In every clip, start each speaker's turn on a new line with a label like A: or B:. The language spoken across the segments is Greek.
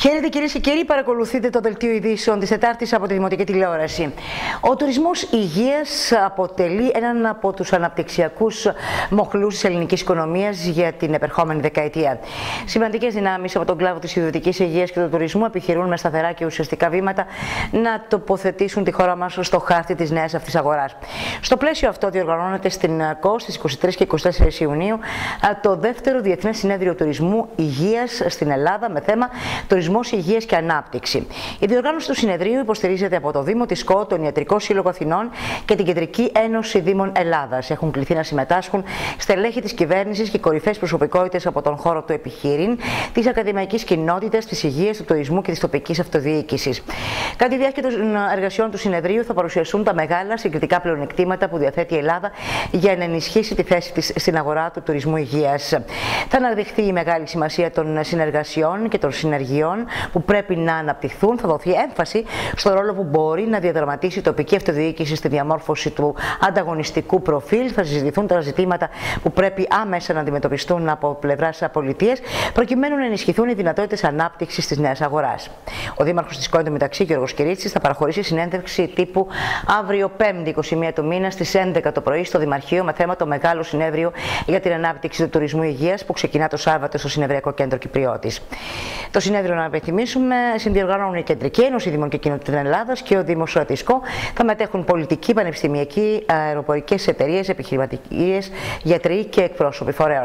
A: Χαίρετε κυρίες και κύριοι, παρακολουθείτε το δελτίο ειδήσεων της Τετάρτης από τη Δημοτική Τηλεόραση. Ο τουρισμός υγείας αποτελεί έναν από τους αναπτυξιακούς μοχλούς της ελληνικής οικονομίας για την επερχόμενη δεκαετία. Σημαντικές δυνάμεις από τον κλάδο της ιδιωτικής υγείας και του τουρισμού επιχειρούν με σταθερά και ουσιαστικά βήματα να τοποθετήσουν τη χώρα μας στο χάρτη της νέας αυτής αγοράς. Στο πλαίσιο αυτό διοργανώνεται στην ΚΟΣ στις 23 και 24 Ιουνίου το δεύτερο Διεθνές Συνέδριο Τουρισμού Υγείας στην Ελλάδα με θέμα Τουρισμός, Υγείας και Ανάπτυξη. Η διοργάνωση του συνεδρίου υποστηρίζεται από το Δήμο της ΚΟ, τον Ιατρικό Σύλλογο Αθηνών και την Κεντρική Ένωση Δήμων Ελλάδας. Έχουν κληθεί να συμμετάσχουν στελέχη της κυβέρνησης και κορυφαίες προσωπικότητες από τον χώρο του επιχείρην, της ακαδημαϊκής κοινότητας, της υγείας, του τουρισμού και της τοπικής αυτοδιοίκησης. Κατά τη διάρκεια των εργασιών του συνεδρίου θα παρουσιαστούν τα μεγάλα συγκριτικά πλεονεκτήματα που διαθέτει η Ελλάδα για να ενισχύσει τη θέση της στην αγορά του τουρισμού υγείας. Θα αναδειχθεί η μεγάλη σημασία των συνεργασιών και των συνεργειών που πρέπει να αναπτυχθούν. Θα δοθεί έμφαση στο ρόλο που μπορεί να διαδραματίσει η τοπική αυτοδιοίκηση στη διαμόρφωση του ανταγωνιστικού προφίλ. Θα συζητηθούν τα ζητήματα που πρέπει άμεσα να αντιμετωπιστούν από πλευράς πολιτείας, προκειμένου να ενισχυθούν οι δυνατότητες ανάπτυξης της νέας αγοράς. Ο Δήμαρχος της ΚΟ, εντωμεταξύ, Γιώργος Κυρίτσης, θα παραχωρήσει συνέντευξη τύπου αύριο 5η 21 του μήνα στις 11 το πρωί στο Δημαρχείο με θέμα το Μεγάλο Συνέδριο για την Ανάπτυξη του Τουρισμού Υγείας που ξεκινά το Σάββατο στο Συνεδριακό Κέντρο Κυπριώτης. Το συνέδριο, να υπενθυμίσουμε, συνδιοργανώνουν η Κεντρική Ένωση Δήμων και Κοινότητων Ελλάδας και ο Δήμος της ΚΟ. Θα μετέχουν πολιτικοί, πανεπιστημιακοί, αεροπορικές εταιρείες, επιχειρηματικές, γιατροί και εκπρόσωποι φορέων.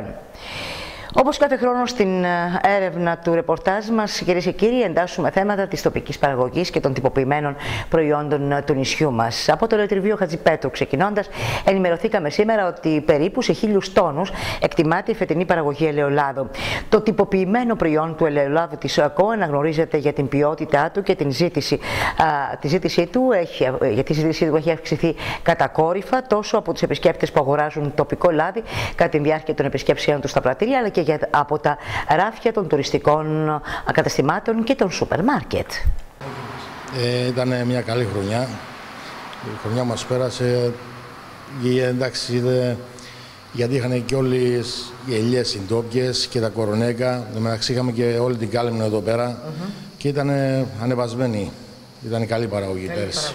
A: Όπως κάθε χρόνο στην έρευνα του ρεπορτάζ μας, κυρίες και κύριοι, εντάσσουμε θέματα της τοπικής παραγωγής και των τυποποιημένων προϊόντων του νησιού μας. Από το ελαιοτριβείο Χατζηπέτρου ξεκινώντας, ενημερωθήκαμε σήμερα ότι περίπου σε 1.000 τόνους εκτιμάται η φετινή παραγωγή ελαιολάδου. Το τυποποιημένο προϊόν του ελαιολάδου της ΚΟ αναγνωρίζεται για την ποιότητά του και την ζήτηση. Τη ζήτησή του έχει αυξηθεί κατακόρυφα τόσο από τους επισκέπτες που αγοράζουν τοπικό λάδι κατά τη διάρκεια των επισκέψεων του στα πρατήρια, αλλά και από τα ράφια των τουριστικών καταστημάτων και των σούπερ μάρκετ.
B: Ήταν μια καλή χρονιά. Η χρονιά μας πέρασε, εντάξει, γιατί είχαν και όλες οι ελιές συντόπιες και τα κορονέκα. Μεταξύ είχαμε και όλη την κάλυμνο εδώ πέρα και ήταν ανεβασμένη. Ήταν καλή παραγωγή πέρυσι.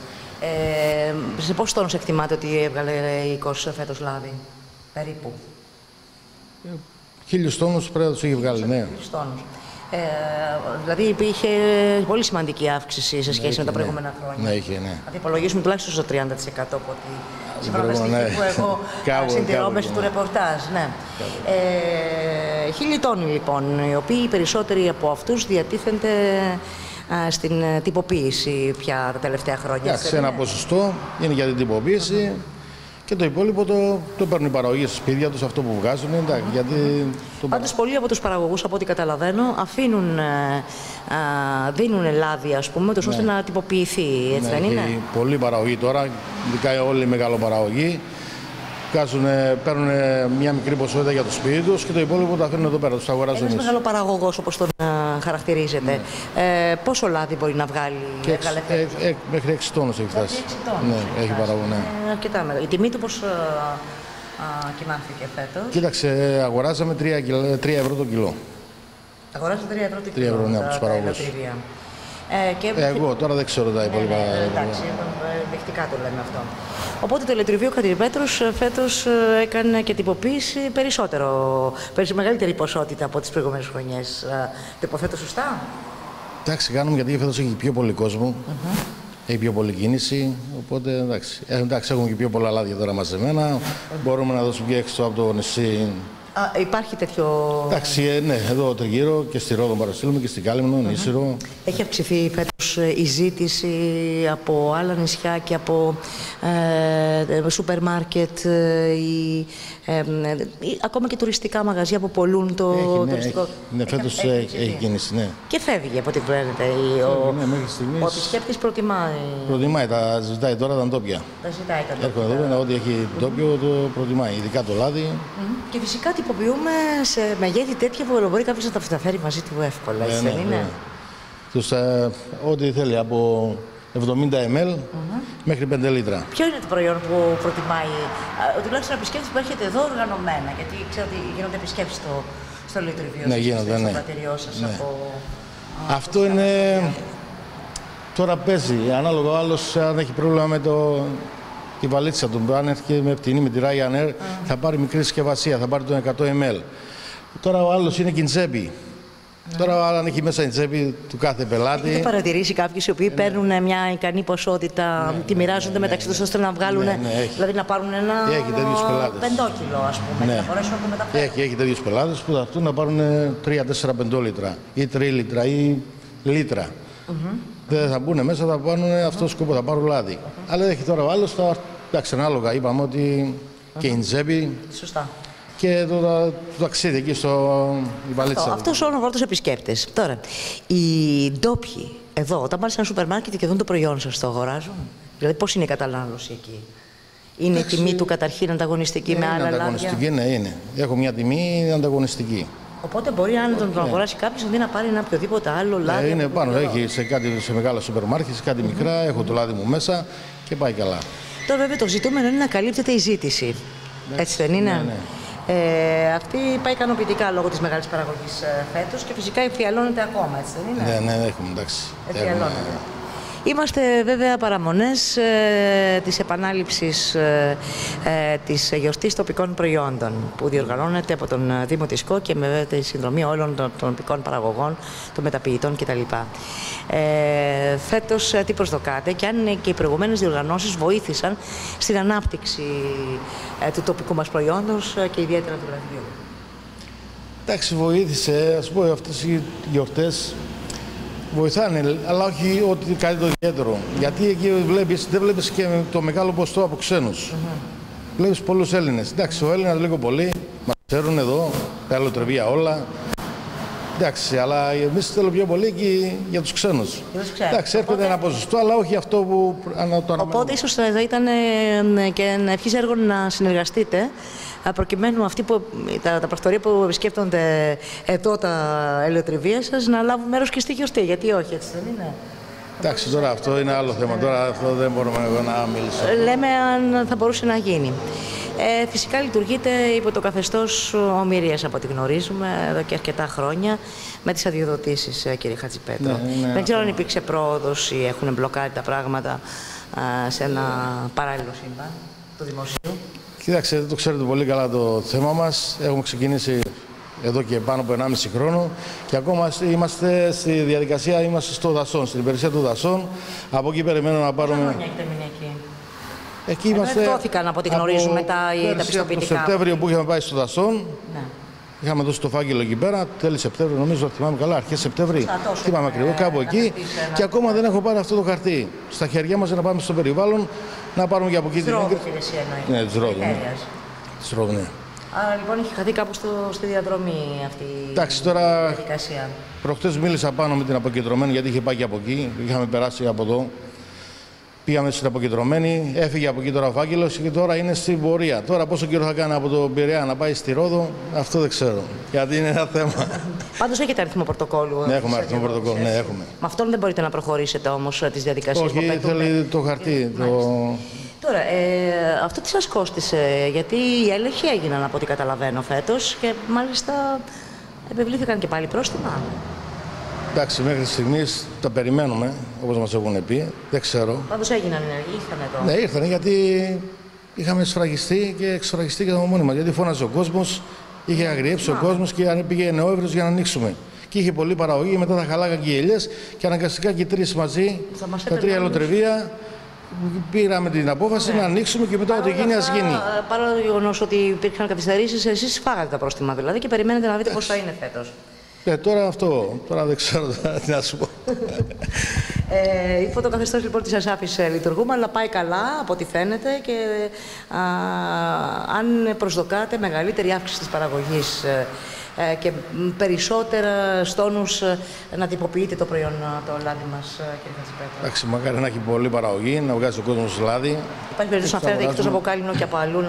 A: Σε πόσους τόνους εκτιμάτε ότι έβγαλε η ΚΟΣ φέτος λάδι, περίπου?
B: 1.000 τόνους πρέπει να τους έχει βγάλει, ναι.
A: Δηλαδή υπήρχε πολύ σημαντική αύξηση σε σχέση με τα προηγούμενα χρόνια.
B: Ναι, είχε, ναι.
A: Δηλαδή υπολογίσουμε τουλάχιστον στο 30% από ό,τι σύμφωνα με στοιχεία που εγώ συντηρώ μέσω του ρεπορτάζ. Ναι. 1.000 τόνοι λοιπόν, οι οποίοι οι περισσότεροι από αυτούς διατίθενται στην τυποποίηση πια τα τελευταία χρόνια.
B: Σε ένα ποσοστό είναι για την τυποποίηση. Και το υπόλοιπο το παίρνουν οι παραγωγοί στα σπίτια τους, αυτό που βγάζουν.
A: Πάντως πολλοί από τους παραγωγούς, από ό,τι καταλαβαίνω, δίνουν λάδι, ας πούμε, ώστε να τυποποιηθεί, έτσι δεν είναι?
B: Πολλοί παραγωγοί τώρα, ειδικά όλοι οι μεγαλοπαραγωγοί, παίρνουν μια μικρή ποσότητα για το σπίτι τους και το υπόλοιπο τα φέρνουν εδώ πέρα, τους αγοράζουν.
A: Ένας μεγαλοπαραγωγός, όπως τον χαρακτηρίζεται, πόσο λάδι μπορεί να βγάλει?
B: Μέχρι 6 τόνους έχει φτάσει. Ναι, έχει παραγωγή. Ναι.
A: Αρκετά μεγάλη. Η τιμή του πώς κοιμάθηκε φέτος?
B: Κοίταξε, αγοράζαμε 3 ευρώ το κιλό.
A: Αγοράζαμε 3 ευρώ το κιλό.
B: 3 ευρώ, ναι, από τους παραγωγούς. Εγώ τώρα δεν ξέρω τα υπόλοιπα.
A: Εντάξει, δεχτικά το λέμε αυτό. Οπότε το ελαιοτριβείο Χατζηπέτρους φέτος έκανε και τυποποίηση μεγαλύτερη ποσότητα από τις προηγούμενες χρονιές. Το υποθέτω σωστά?
B: Εντάξει, κάνουμε γιατί φέτος έχει πιο πολύ κόσμο. Έχει πιο πολλή κίνηση. Οπότε εντάξει, έχουμε και πιο πολλά λάδια τώρα μαζεμένα. Μπορούμε να δώσουμε και έξω από το νησί.
A: Υπάρχει τέτοιο?
B: Εντάξει, ναι, εδώ τριγύρω και στη Ρόδο παραστήλουμε και στην Κάλυμνο, Νήσυρο.
A: Έχει αυξηθεί φέτος η ζήτηση από άλλα νησιά και από σούπερ μάρκετ ακόμα και τουριστικά μαγαζιά που πολλούν το τουριστικό?
B: Ναι, φέτος έχει κίνηση, ναι.
A: Και φεύγει από ό,τι βλέπετε. Ο επισκέπτης προτιμάει.
B: Τα ζητάει τώρα τα ντόπια.
A: Τα ζητάει τα ντόπια.
B: Έρχονται εδώ, ό,τι έχει ντόπιο το προτιμάει, ειδικά το λάδι.
A: Και φυσικά τυποποιούμε σε μεγέθη τέτοια που μπορεί κάποιος να τα φέρει μαζί του εύκολα, έτσι δεν είναι?
B: Ό,τι θέλει, από 70 ml μέχρι 5 λίτρα.
A: Ποιο είναι το προϊόν που προτιμάει, τουλάχιστον επισκέπτες που έρχεται εδώ οργανωμένα? Γιατί ξέρω ότι γίνονται επισκέψεις στο ελαιοτριβείο,
B: ναι, γίνονται,
A: στο πρατηριό σας,
B: Αυτό είναι... Τώρα παίζει. Ανάλογα ο άλλος αν έχει πρόβλημα με τη βαλίτσα του. Αν έρχεται με φτηνή με τη Ryanair, θα πάρει μικρή συσκευασία, θα πάρει τον 100 ml. Τώρα ο άλλος είναι και η τσέπη. Τώρα αν έχει μέσα η τσέπη του κάθε πελάτη.
A: Έχετε παρατηρήσει κάποιους οι οποίοι παίρνουν μια ικανή ποσότητα, τη μοιράζονται μεταξύ τους ώστε να βγάλουν, δηλαδή να πάρουν ένα πεντόκιλο, ας πούμε, να μπορέσουν να το μεταφέρουν.
B: Έχει τέτοιους πελάτες που θα έρθουν να πάρουν 3-4 πεντόλιτρα ή 3 λίτρα ή λίτρα. Δεν θα μπουν μέσα, θα πάρουν αυτό το σκοπό, θα πάρουν λάδι. Αλλά έχει τώρα ο άλλος, εντάξει, ανάλογα είπαμε ότι και η τσέπη.
A: Σωστά.
B: Και το ταξίδι εκεί στο βαλίτσα.
A: Αυτός ο πρώτος επισκέπτες. Τώρα, οι ντόπιοι εδώ, όταν πάνε σε ένα σούπερ μάρκετ και δουν το προϊόν σας, το αγοράζουν? Δηλαδή, πώς είναι η κατανάλωση εκεί? Είναι η τιμή του καταρχήν ανταγωνιστική με άλλα λάδια?
B: Ανταγωνιστική, ναι, είναι. Έχω μια τιμή ανταγωνιστική.
A: Οπότε μπορεί αν τον αγοράσει κάποιος να πάρει ένα οποιοδήποτε άλλο λάδι.
B: Είναι πάνω, έχει σε μεγάλα σούπερ μάρκετ, σε κάτι μικρά, έχω το λάδι μου μέσα και πάει καλά.
A: Τώρα, βέβαια, το ζητούμενο είναι να καλύπτεται η ζήτηση. Έτσι δεν είναι?
B: Ναι.
A: Αυτή πάει ικανοποιητικά λόγω της μεγάλης παραγωγής φέτος και φυσικά εμφιαλώνεται ακόμα, έτσι δεν είναι?
B: Ναι, έχουμε, εντάξει.
A: Εμφιαλώνεται. Είμαστε βέβαια παραμονές της επανάληψης της γιορτής τοπικών προϊόντων που διοργανώνεται από τον Δήμο της ΚΟ και με τη συνδρομή όλων των τοπικών παραγωγών, των μεταποιητών κτλ. Φέτος τι προσδοκάτε και αν και οι προηγουμένες διοργανώσεις βοήθησαν στην ανάπτυξη του τοπικού μας προϊόντος και ιδιαίτερα του λαδιού?
B: Εντάξει, βοήθησε. Ας πω, αυτές οι γιορτές βοηθάνε, αλλά όχι ότι κάτι το ιδιαίτερο. Γιατί εκεί δεν βλέπεις και το μεγάλο ποστό από ξένους. Βλέπεις πολλούς Έλληνες. Εντάξει, ο Έλληνας λίγο πολύ, μας ξέρουν εδώ, τα ελαιοτρεβία όλα. Εντάξει, αλλά εμείς θέλουμε πιο πολύ και για τους ξένους. Εντάξει, έρχεται ένα ποσοστό, αλλά όχι αυτό που το αναμένουμε.
A: Οπότε ίσως θα ήταν και να αρχίσει έργο να συνεργαστείτε, προκειμένου αυτοί τα πρακτορεία που επισκέπτονται εδώ τα ελαιοτριβία σας να λάβουν μέρος και στη γιορτή. Γιατί όχι, έτσι δεν είναι?
B: Εντάξει, τώρα αυτό είναι άλλο θέμα. Τώρα αυτό δεν μπορούμε να μιλήσουμε.
A: Λέμε αν θα μπορούσε να γίνει. Φυσικά λειτουργείται υπό το καθεστώς ομηρίας από ό,τι γνωρίζουμε εδώ και αρκετά χρόνια με τις αδειοδοτήσεις, κύριε Χατζηπέτρο. Δεν ξέρω αν υπήρξε πρόοδος ή έχουν μπλοκάρει τα πράγματα σε ένα παράλληλο σύμπαν του δημοσίου.
B: Κοίταξε, το ξέρετε πολύ καλά το θέμα μας. Έχουμε ξεκινήσει εδώ και πάνω από 1,5 χρόνο και ακόμα είμαστε στη διαδικασία, είμαστε στο Δασόν, στην υπηρεσία του Δασόν. Από εκεί περιμένουμε να πάρουμε...
A: Πόσα χρόνια έχετε μείνει εκεί?
B: Εκεί είμαστε...
A: Δόθηκαν από ό,τι γνωρίζουμε τα πιστοποιητικά.
B: Το Σεπτέμβριο που είχαμε πάει στο Δασόν, είχαμε δώσει το φάκελο εκεί πέρα, τέλη Σεπτέμβριο, νομίζω, θυμάμαι καλά, αρχές Σεπτέμβρη. Θυμάμαι ακριβώς, κάπου εκεί. Και ακόμα δεν έχω πάρει αυτό το χαρτί στα χέρια μας να πάμε στο περιβάλλον, να πάρουμε και από εκεί την έγκριση. Ναι, της Ρόδου, ναι.
A: Άρα λοιπόν έχει χαθεί κάπου στη διαδρομή αυτή η διαδικασία.
B: Προχτές μίλησα πάνω με την αποκεντρωμένη, γιατί είχε πάει και από εκεί, είχαμε περάσει από εδώ. Πήγαμε στην αποκεντρωμένη, έφυγε από εκεί τώρα ο φάκελος και τώρα είναι στην πορεία. Τώρα πόσο καιρό θα κάνει από το Πειραιά να πάει στη Ρόδο, αυτό δεν ξέρω. Γιατί είναι ένα θέμα.
A: Πάντως έχετε αριθμό πρωτοκόλλου?
B: Ναι, έχουμε αριθμό πρωτοκόλλου, ναι, έχουμε.
A: Με αυτόν δεν μπορείτε να προχωρήσετε όμως τις διαδικασίες?
B: Όχι, θέλει το χαρτί.
A: Τώρα, αυτό τι σας κόστισε? Γιατί οι έλεγχοι έγιναν από ό,τι καταλαβαίνω φέτος και μάλιστα επιβλήθηκαν και πάλι πρόστιμα.
B: Εντάξει, μέχρι στιγμής τα περιμένουμε, όπως μας έχουν πει. Δεν ξέρω.
A: Πάντως έγιναν ενεργοί, ήρθαν εδώ.
B: Ναι, ήρθαν γιατί είχαμε σφραγιστεί και εξφραγιστεί και το μόνοι μας. Γιατί φώναζε ο κόσμος, είχε αγριέψει ο κόσμος και πήγε νεόευρος για να ανοίξουμε. Και είχε πολλή παραγωγή, μετά τα χαλάγαν και οι ελιές και αναγκαστικά και οι τρεις μαζί, τα τρία ελαιοτρεβία, πήραμε την απόφαση να ανοίξουμε και μετά ό,τι γίνει ας γίνει.
A: Παρά το γεγονός ότι υπήρχαν καθυστερήσεις, εσείς φάγατε τα πρόστιμα δηλαδή και περιμένετε να δείτε πώς θα είναι φέτος.
B: Τώρα δεν ξέρω τι να σου πω.
A: Υπό το καθεστώς λοιπόν της ΑΣΑΦης λειτουργούμε, αλλά πάει καλά από ό,τι φαίνεται και αν προσδοκάτε μεγαλύτερη αύξηση της παραγωγής και περισσότερα στόνους να τυποποιείτε το προϊόν, το λάδι μας, κύριε Χατζηπέτρο.
B: Εντάξει, μακάρι να έχει πολλή παραγωγή, να βγάζει ο κόσμος λάδι.
A: Υπάρχει περίπτωση να φέρετε εκτός από Κάλυμνο και από αλλού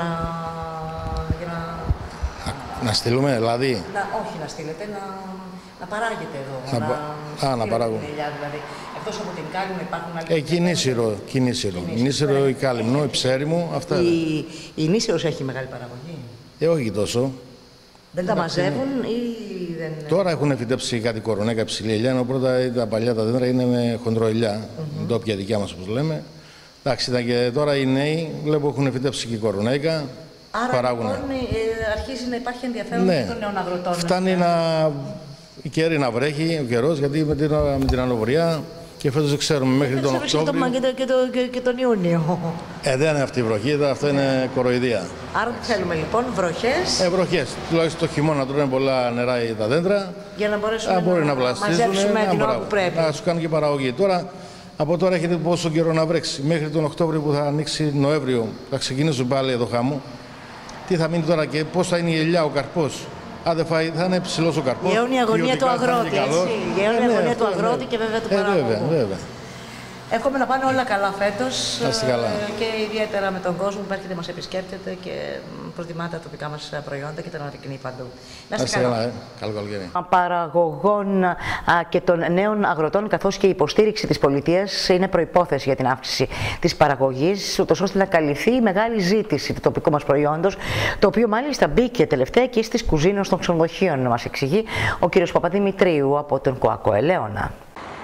B: να στείλουμε λάδι?
A: Όχι να στείλετε, να παράγετε εδώ.
B: Να παράγουμε.
A: Δηλαδή. Εκτός από την Κάλυμνο υπάρχουν άλλοι.
B: Νήσιρο, η Κάλυμνο, η Ψέριμο, αυτά.
A: Η Νήσιρος έχει μεγάλη παραγωγή?
B: Όχι τόσο.
A: Δεν τα μαζεύουν ή δεν...
B: Τώρα έχουν φυτέψει κάτι κορονέκα ψηλή ελιά, ενώ πρώτα τα παλιά τα δέντρα είναι με χοντροελιά, ντόπια δικιά μας όπως λέμε. Εντάξει, και τώρα οι νέοι βλέπω έχουν φυτέψει και κορονέκα.
A: Άρα λοιπόν αρχίζει να υπάρχει ενδιαφέρον
B: ναι,
A: των νέων αγροτών.
B: Φτάνει η καιρή να βρέχει, ο καιρός, γιατί με την ανοβριά και φέτος δεν ξέρουμε μέχρι τον Οκτώβριο.
A: Και τον Ιούνιο.
B: Δεν είναι αυτή η βροχή, αυτό είναι κοροϊδία.
A: Άρα τι θέλουμε λοιπόν, βροχές.
B: Βροχές. Τουλάχιστον το χειμώνα τρώνε πολλά νερά τα δέντρα.
A: Για να μπορέσουμε να μαζέψουμε την ώρα που πρέπει.
B: Να σου κάνουν και παραγωγή. Τώρα, από τώρα έχετε πόσο καιρό να βρέξει. Μέχρι τον Οκτώβριο που θα ανοίξει Νοέμβριο, θα ξεκινήσουν πάλι εδώ χάμω. Τι θα μείνει τώρα και πώς θα είναι η ελιά, ο καρπός. Αν δεν φάει, θα είναι ψηλός ο καρπός.
A: Η αιώνια αγωνία του αγρότη, έτσι. Η αιώνια αγωνία του αγρότη και βέβαια του παραγωγού.
B: Βέβαια.
A: Εύχομαι να πάνε όλα καλά φέτος
B: και
A: ιδιαίτερα με τον κόσμο που έρχεται, μας επισκέπτεται και προτιμά τα τοπικά μας προϊόντα και τα αναδεικνύει παντού. Να είστε καλά.
B: Καλό καλοκαίρι.
A: Παραγωγών και των νέων αγροτών, καθώς και η υποστήριξη της πολιτείας είναι προϋπόθεση για την αύξηση της παραγωγής, ούτως ώστε να καλυφθεί η μεγάλη ζήτηση του τοπικού μας προϊόντος, το οποίο μάλιστα μπήκε τελευταία και στις κουζίνες των ξενοδοχείων, μας εξηγεί ο κ. Παπαδημητρίου από τον ΚΟΑΚΟ Ελαίωνα.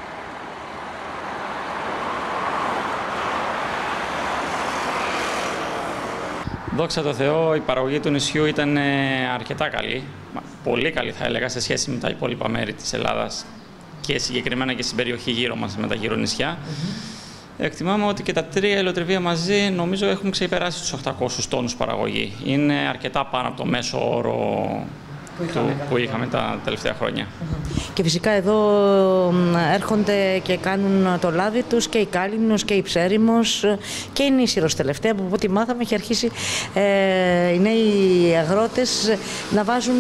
C: Δόξα τω Θεώ, η παραγωγή του νησιού ήταν αρκετά καλή, πολύ καλή θα έλεγα σε σχέση με τα υπόλοιπα μέρη της Ελλάδας και συγκεκριμένα και στην περιοχή γύρω μας με τα γύρω νησιά. Εκτιμάμε ότι και τα τρία ελαιοτριβία μαζί νομίζω έχουν ξεπεράσει τους 800 τόνους παραγωγή. Είναι αρκετά πάνω από το μέσο όρο που είχαμε τα τελευταία χρόνια.
A: Και φυσικά εδώ έρχονται και κάνουν το λάδι τους και η Κάλυμνος και η Ψέριμος και η Νήσυρος τελευταία, που από ό,τι μάθαμε έχει αρχίσει οι νέοι αγρότες να βάζουν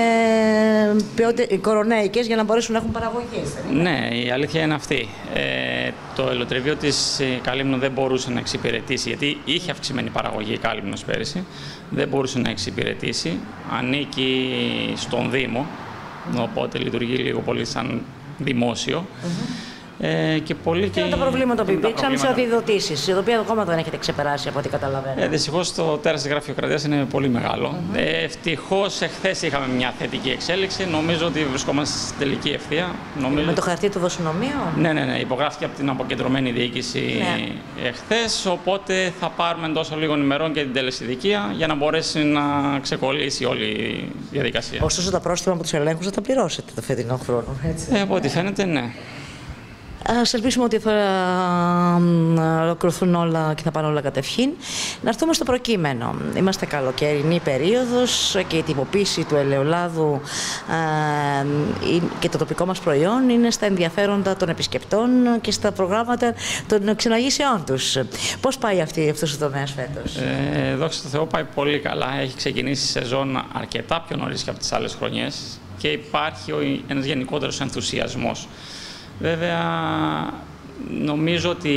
A: κορονέικες για να μπορέσουν να έχουν παραγωγή.
C: Ναι, η αλήθεια είναι αυτή. Το ελαιοτριβείο της Κάλυμνου δεν μπορούσε να εξυπηρετήσει, γιατί είχε αυξημένη παραγωγή η Κάλυμνος πέρυσι, δεν μπορούσε να εξυπηρετήσει, ανήκει στον Δήμο, οπότε λειτουργεί λίγο πολύ σαν δημόσιο. Και πολύ και
A: τα προβλήματα που υπήρξαν σε επιδοτήσεις, τα οποία ακόμα δεν έχετε ξεπεράσει από ό,τι καταλαβαίνω.
C: Δυστυχώς το τέρας της γραφειοκρατίας είναι πολύ μεγάλο. Ευτυχώς εχθές είχαμε μια θετική εξέλιξη. Νομίζω ότι βρισκόμαστε στην τελική ευθεία.
A: Με το χαρτί του δοσυνομείου.
C: Ναι. Υπογράφηκε από την αποκεντρωμένη διοίκηση εχθές. Οπότε θα πάρουμε εντός λίγων ημερών και την τελεσιδικία για να μπορέσει να ξεκολλήσει όλη η διαδικασία.
A: Ωστόσο, τα πρόστιμα από τους ελέγχους θα τα πληρώσετε το φετινό χρόνο, έτσι.
C: Από ό,τι φαίνεται, ναι.
A: Ας ελπίσουμε ότι θα ολοκληρωθούν όλα και θα πάνε όλα κατευχήν. Να έρθουμε στο προκείμενο. Είμαστε καλοκαιρινή περίοδος και η τυποποίηση του ελαιολάδου και το τοπικό μας προϊόν είναι στα ενδιαφέροντα των επισκεπτών και στα προγράμματα των ξεναγήσεών τους. Πώς πάει αυτός ο τομέας φέτος?
C: Δόξα τω Θεώ, πάει πολύ καλά. Έχει ξεκινήσει η σεζόν αρκετά πιο νωρίς και από τις άλλες χρονιές και υπάρχει ένας γενικότερος ενθουσιασμός. Βέβαια, νομίζω ότι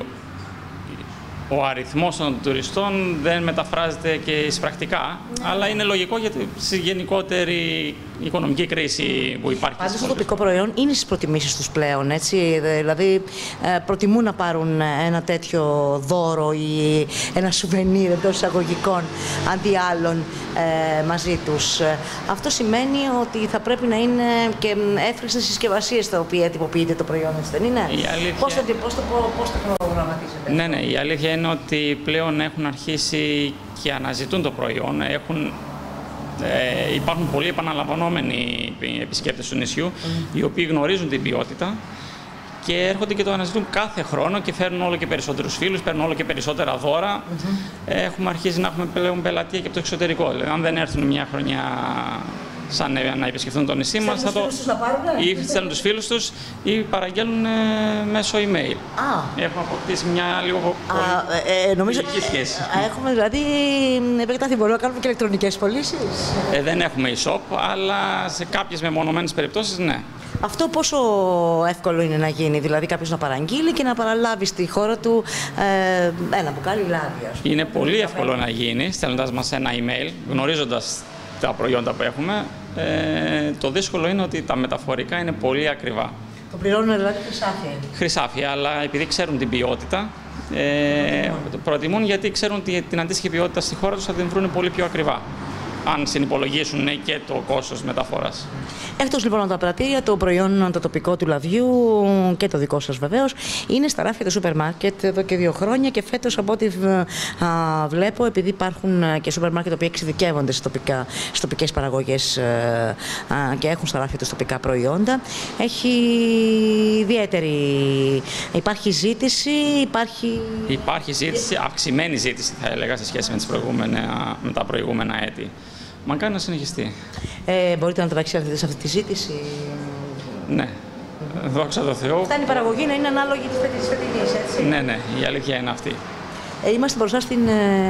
C: ο αριθμός των τουριστών δεν μεταφράζεται και εισπρακτικά, αλλά είναι λογικό γιατί στη γενικότερη οικονομική κρίση που υπάρχει.
A: Πάντως το τοπικό προϊόν είναι στις προτιμήσεις τους πλέον, έτσι, δηλαδή προτιμούν να πάρουν ένα τέτοιο δώρο ή ένα σουβενίρ εντός εισαγωγικών αντί άλλων μαζί τους. Αυτό σημαίνει ότι θα πρέπει να είναι και εύχριστες συσκευασίες τα οποία τυποποιείται το προϊόν, έτσι δεν είναι? Πώς το προγραμματίζετε?
C: Ναι, η αλήθεια είναι ότι πλέον έχουν αρχίσει και αναζητούν το προϊόν. Υπάρχουν πολλοί επαναλαμβανόμενοι επισκέπτες του νησιού, οι οποίοι γνωρίζουν την ποιότητα και έρχονται και το αναζητούν κάθε χρόνο και φέρνουν όλο και περισσότερους φίλους, παίρνουν όλο και περισσότερα δώρα. Έχουμε αρχίσει να έχουμε πλέον πελατεία και από το εξωτερικό. Δηλαδή, αν δεν έρθουν μια χρονιά σαν να επισκεφθούν το νησί μας, ή στέλνουν τους φίλους τους ή παραγγέλνουν μέσω email. Έχουμε αποκτήσει μια λίγο φιλική σχέση.
A: Έχουμε δηλαδή επεκταθεί, μπορούμε να κάνουμε και ηλεκτρονικές πωλήσεις?
C: Δεν έχουμε e-shop, αλλά σε κάποιες μεμονωμένες περιπτώσεις ναι.
A: Αυτό πόσο εύκολο είναι να γίνει, δηλαδή κάποιος να παραγγείλει και να παραλάβει στη χώρα του ένα μπουκάλι λάδι?
C: Είναι πολύ εύκολο να γίνει, στέλνοντας μας ένα email, γνωρίζοντας τα προϊόντα που έχουμε. Το δύσκολο είναι ότι τα μεταφορικά είναι πολύ ακριβά.
A: Το πληρώνουν δηλαδή χρυσάφι?
C: Χρυσάφι, αλλά επειδή ξέρουν την ποιότητα, το προτιμούν γιατί ξέρουν ότι την αντίστοιχη ποιότητα στη χώρα τους θα την βρουν πολύ πιο ακριβά. αν συνυπολογίσουν και το κόστος μεταφοράς.
A: Εκτός λοιπόν από τα πρατήρια, το προϊόν το τοπικό του Λαδιού και το δικό σας βεβαίως είναι στα ράφια του σούπερ μάρκετ εδώ και 2 χρόνια και φέτος από ό,τι βλέπω, επειδή υπάρχουν και σούπερ μάρκετ που εξειδικεύονται στις τοπικές παραγωγές και έχουν στα ράφια τους τοπικά προϊόντα, έχει υπάρχει ζήτηση,
C: Υπάρχει ζήτηση, αυξημένη ζήτηση θα έλεγα σε σχέση με τα προηγούμενα έτη. Μακάρι να συνεχιστεί.
A: Μπορείτε να ταξιδεύετε σε αυτή τη ζήτηση?
C: Ναι. Δόξα τω Θεώ.
A: Φτάνει η παραγωγή να είναι ανάλογη της φετινής, έτσι.
C: Ναι, η αλήθεια είναι αυτή.
A: Είμαστε μπροστά στην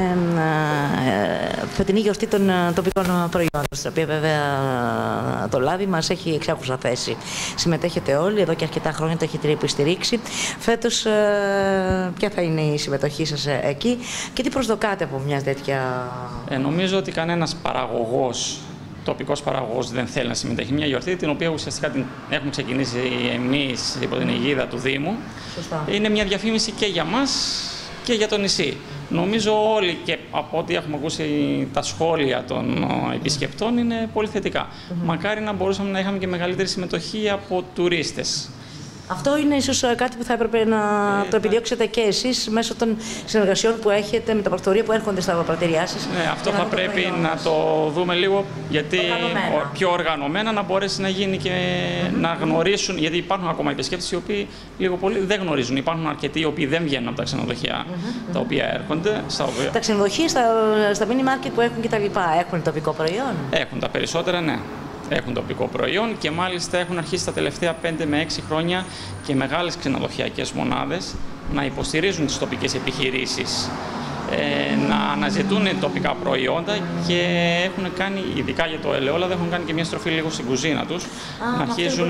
A: φετινή γιορτή των τοπικών προϊόντων, στην οποία βέβαια το Λάδι μας έχει εξάχουσα θέση. Συμμετέχετε όλοι, εδώ και αρκετά χρόνια το έχετε υποστηρίξει. Φέτος ποια θα είναι η συμμετοχή σας εκεί και τι προσδοκάτε από μια τέτοια...
C: Νομίζω ότι κανένας παραγωγός, τοπικός παραγωγός δεν θέλει να συμμετέχει. Μια γιορτή την οποία ουσιαστικά την έχουμε ξεκινήσει εμείς υπό την αιγίδα του Δήμου.
A: Σωστά.
C: Είναι μια διαφήμιση και για μας και για το νησί. Νομίζω όλοι και από ό,τι έχουμε ακούσει τα σχόλια των επισκεπτών είναι πολύ θετικά. Μακάρι να μπορούσαμε να είχαμε και μεγαλύτερη συμμετοχή από τουρίστες.
A: Αυτό είναι ίσως κάτι που θα έπρεπε να το επιδιώξετε και εσείς μέσω των συνεργασιών που έχετε με τα πρακτορεία που έρχονται στα πρατήριά σας.
C: Ναι, αυτό θα πρέπει να το δούμε λίγο, γιατί πιο οργανωμένα να μπορέσει να γίνει και να γνωρίσουν, γιατί υπάρχουν ακόμα επισκέπτες οι οποίοι λίγο πολύ δεν γνωρίζουν. Υπάρχουν αρκετοί οι οποίοι δεν βγαίνουν από τα ξενοδοχεία τα οποία έρχονται.
A: Τα ξενοδοχεία στα mini market που έχουν κτλ. Έχουν τοπικό προϊόν?
C: Έχουν τα περισσότερα, ναι. Έχουν τοπικό προϊόν και μάλιστα έχουν αρχίσει τα τελευταία 5 με 6 χρόνια και μεγάλες ξενοδοχειακές μονάδες να υποστηρίζουν τις τοπικές επιχειρήσεις, να αναζητούν τοπικά προϊόντα και έχουν κάνει, ειδικά για το ελαιόλαδο, έχουν κάνει και μια στροφή λίγο στην κουζίνα τους. Να αρχίζουν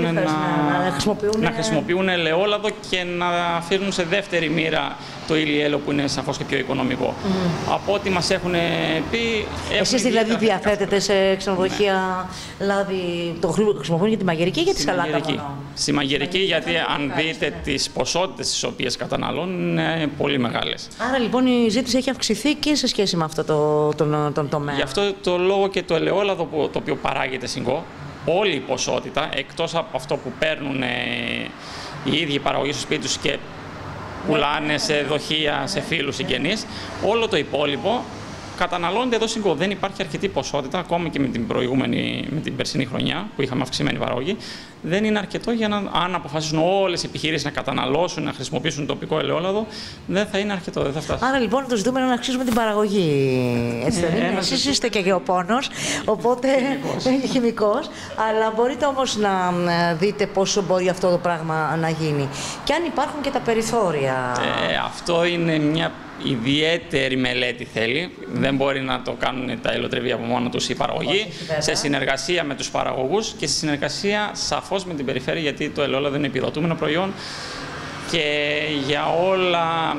C: να χρησιμοποιούν ελαιόλαδο και να αφήνουν σε δεύτερη μοίρα το ηλιέλαιο που είναι σαφώς και πιο οικονομικό. Από ό,τι μας έχουν πει...
A: Εσείς δηλαδή διαθέτετε σε ξενοδοχεία λάδι, το χρησιμοποιούν για τη μαγειρική ή για τη σαλάτα μόνο?
C: Στη μαγειρική, γιατί αν δείτε τις ποσότητες τις οποίες καταναλώνουν είναι πολύ μεγάλες.
A: Άρα λοιπόν η ζήτηση έχει αυξηθεί και σε σχέση με αυτό τον τομέα.
C: Γι' αυτό το λόγο και το ελαιόλαδο το οποίο παράγεται συγκό, όλη η ποσότητα, εκτός από αυτό που παίρνουν οι ίδιοι παραγωγοί στο σπίτι τους και πουλάνε σε δοχεία, σε φίλους, συγγενείς, όλο το υπόλοιπο καταναλώνεται εδώ συγκό. Δεν υπάρχει αρκετή ποσότητα, ακόμη και με την περσινή χρονιά που είχαμε αυξημένη παραγωγή. Δεν είναι αρκετό για να, αν αποφασίσουν όλες οι επιχειρήσεις να καταναλώσουν, να χρησιμοποιήσουν τοπικό ελαιόλαδο, δεν θα είναι αρκετό, δεν θα φτάσει.
A: Άρα λοιπόν το ζητούμε είναι να αυξήσουμε την παραγωγή. Έτσι δεν είναι? Εσείς είστε και γεωπόνος, οπότε χημικός, αλλά μπορείτε όμως να δείτε πόσο μπορεί αυτό το πράγμα να γίνει. Και αν υπάρχουν και τα περιθώρια.
C: Αυτό είναι μια ιδιαίτερη μελέτη θέλει. Δεν μπορεί να το κάνουν τα υλοτρεβία από μόνο τους η παραγωγή. Σε συνεργασία με τους παραγωγούς και σε συνεργασία σαφώς με την περιφέρεια, γιατί το ελαιόλαδο είναι επιδοτούμενο προϊόν και για όλα,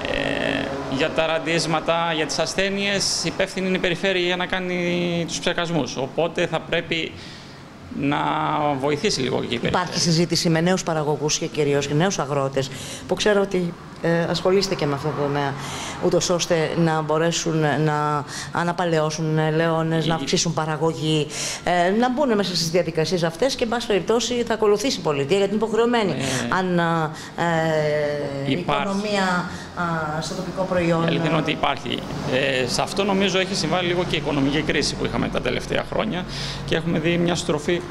C: για τα ραντίσματα, για τις ασθένειες, υπεύθυνη είναι η περιφέρεια για να κάνει τους ψεκασμούς. Οπότε θα πρέπει να βοηθήσει λίγο και η περιφέρεια.
A: Υπάρχει συζήτηση με νέους παραγωγούς και κυρίως και νέους αγρότες που ξέρω ότι ασχολείστε και με αυτό το τομέα, ούτως ώστε να μπορέσουν να αναπαλαιώσουν ελαιώνες, να αυξήσουν παραγωγή, να μπουν μέσα στις διαδικασίες αυτές και, εν πάση περιπτώσει, θα ακολουθήσει η πολιτεία γιατί είναι υποχρεωμένη. Αν η οικονομία στο τοπικό προϊόν.
C: Η αλήθεια είναι ότι υπάρχει. Σε αυτό νομίζω έχει συμβάλει λίγο και η οικονομική κρίση που είχαμε τα τελευταία χρόνια και έχουμε δει μια στροφή.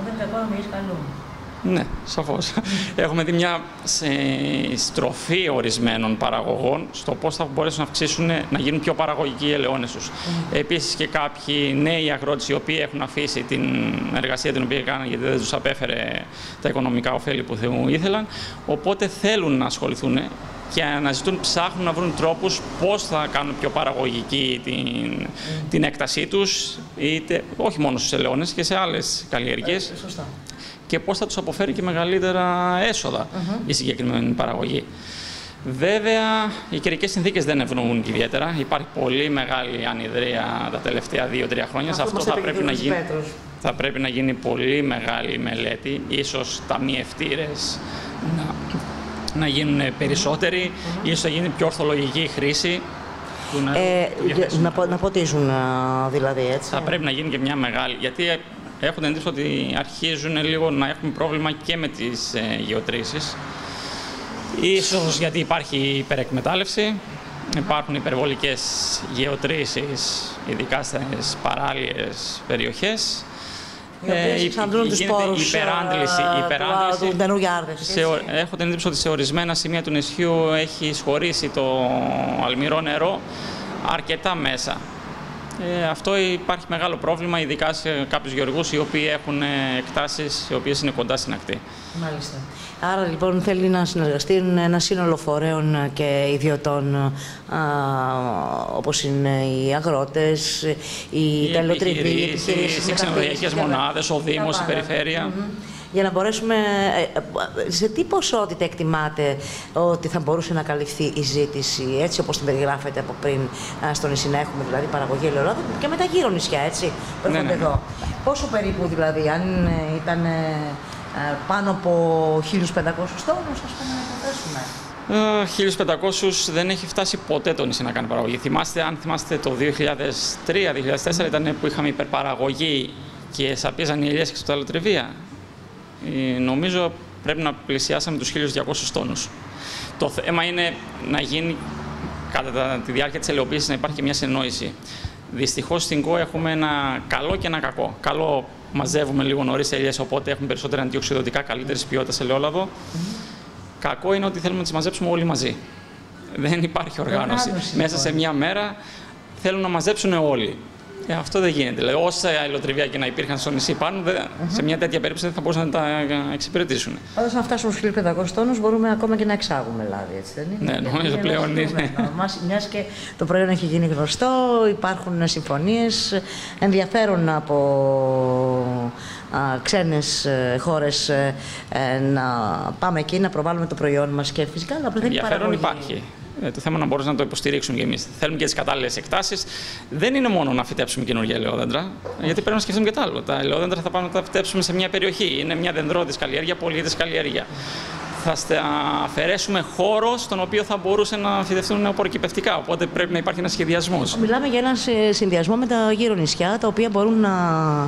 C: Ναι, σαφώς. Έχουμε δει μια στροφή ορισμένων παραγωγών στο πώς θα μπορέσουν να αυξήσουν, να γίνουν πιο παραγωγικοί οι ελαιώνες τους. Επίσης και κάποιοι νέοι αγρότες οι οποίοι έχουν αφήσει την εργασία την οποία έκαναν γιατί δεν τους απέφερε τα οικονομικά ωφέλη που ήθελαν, οπότε θέλουν να ασχοληθούν και αναζητούν, ψάχνουν να βρουν τρόπους πώς θα κάνουν πιο παραγωγική την έκτασή τους, είτε, όχι μόνο στους ελαιώνες και σε άλλες καλλιεργίες. Και πώς θα τους αποφέρει και μεγαλύτερα έσοδα η συγκεκριμένη παραγωγή. Βέβαια, οι καιρικές συνθήκες δεν ευνοούν ιδιαίτερα. Υπάρχει πολύ μεγάλη ανιδρεία τα τελευταία 2-3 χρόνια. Σε αυτό θα πρέπει να γίνει πολύ μεγάλη μελέτη. Ίσως τα μυευτήρες να γίνουν περισσότεροι, ίσως θα γίνει πιο ορθολογική χρήση.
A: Να ποτίζουν δηλαδή, έτσι.
C: Θα πρέπει να γίνει και μια μεγάλη, γιατί έχω την εντύπωση ότι αρχίζουν λίγο να έχουμε πρόβλημα και με τις γεωτρήσεις. Ίσως γιατί υπάρχει υπερεκμετάλλευση, υπάρχουν υπερβολικές γεωτρήσεις, ειδικά στις παράλιες περιοχές.
A: Οι οποίες εξαντλούν τους πόρους του νερού για άρδευση.
C: Έχω την εντύπωση ότι σε ορισμένα σημεία του νησιού έχει εισχωρήσει το αλμυρό νερό αρκετά μέσα. Αυτό υπάρχει μεγάλο πρόβλημα, ειδικά σε κάποιους γεωργούς οι οποίοι έχουν εκτάσεις οι οποίες είναι κοντά στην ακτή.
A: Μάλιστα. Άρα λοιπόν θέλει να συνεργαστεί ένα σύνολο φορέων και ιδιωτών, όπως είναι οι αγρότες, οι τελωτριβοί, οι επιχειρήσεις,
C: οι ξενοδοχειακές μονάδες, ο Δήμος, η Περιφέρεια.
A: Για να μπορέσουμε, σε τι ποσότητα εκτιμάτε ότι θα μπορούσε να καλυφθεί η ζήτηση, έτσι όπως την περιγράφετε από πριν στο νησί, να έχουμε δηλαδή παραγωγή ελαιολάδων και με τα γύρω νησιά, έτσι, που έρχονται εδώ. Πόσο περίπου δηλαδή, αν ήταν πάνω από 1.500 τόνους, ας πούμε, να υποθέσουμε.
C: 1.500 δεν έχει φτάσει ποτέ το νησί να κάνει παραγωγή. Αν θυμάστε το 2003-2004 ήταν που είχαμε υπερπαραγωγή και σαπίζαν οι ελιές και στα τελωτριβεία. Νομίζω πρέπει να πλησιάσαμε τους 1.200 τόνους. Το θέμα είναι να γίνει κατά τη διάρκεια της ελαιοποίησης να υπάρχει μια συνεννόηση. Δυστυχώς στην ΚΟ έχουμε ένα καλό και ένα κακό. Καλό, μαζεύουμε λίγο νωρίς ελιές, οπότε έχουμε περισσότερα αντιοξειδωτικά, καλύτερης ποιότητας ελαιόλαδο. Κακό είναι ότι θέλουμε να τις μαζέψουμε όλοι μαζί. Δεν υπάρχει οργάνωση. Μέσα σε μια μέρα θέλουν να μαζέψουν όλοι. Αυτό δεν γίνεται. Δηλαδή, όσα ελαιοτριβία και να υπήρχαν στο νησί πάνω, σε μια τέτοια περίπτωση δεν θα μπορούσαν να τα εξυπηρετήσουν.
A: Πάντως, αν φτάσουμε στους 1.500 τόνους, μπορούμε ακόμα και να εξάγουμε λάδι, έτσι δεν είναι?
C: Ναι, νομίζω πλέον είναι.
A: Μιας και το προϊόν έχει γίνει γνωστό, υπάρχουν συμφωνίες, ενδιαφέρον από ξένες χώρες να πάμε εκεί, να προβάλλουμε το προϊόν μας και φυσικά να πρέπει να
C: ενδιαφέρον υπάρχει. Το θέμα να μπορούμε να το υποστηρίξουμε κι εμείς. Θέλουμε και τις κατάλληλες εκτάσεις. Δεν είναι μόνο να φυτέψουμε καινούργια ελαιόδεντρα, γιατί πρέπει να σκεφτούμε και τα άλλο. Τα ελαιόδεντρα θα πάμε να τα φυτέψουμε σε μια περιοχή. Είναι μια δενδρώτης καλλιέργεια, πολυετής καλλιέργεια. Θα αφαιρέσουμε χώρο στον οποίο θα μπορούσε να φυτευτούν νεοπορκυπευτικά. Οπότε πρέπει να υπάρχει ένας σχεδιασμός.
A: Μιλάμε για έναν συνδυασμό με τα γύρω νησιά, τα οποία μπορούν να.